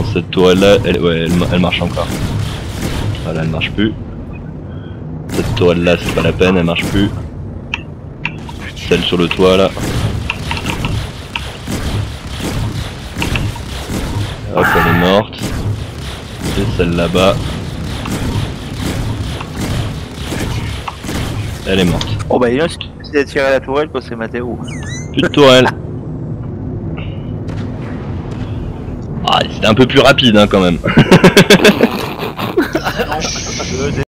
Bon, cette tourelle là, elle marche encore. Voilà, elle marche plus. Cette tourelle là, c'est pas la peine, elle marche plus. Celle sur le toit là. Hop, elle est morte. Et celle là-bas. Elle est morte. Oh bah il a essayé de tirer à la tourelle quand c'est Mathéo. Plus de tourelle. Ah, c'était un peu plus rapide hein, quand même.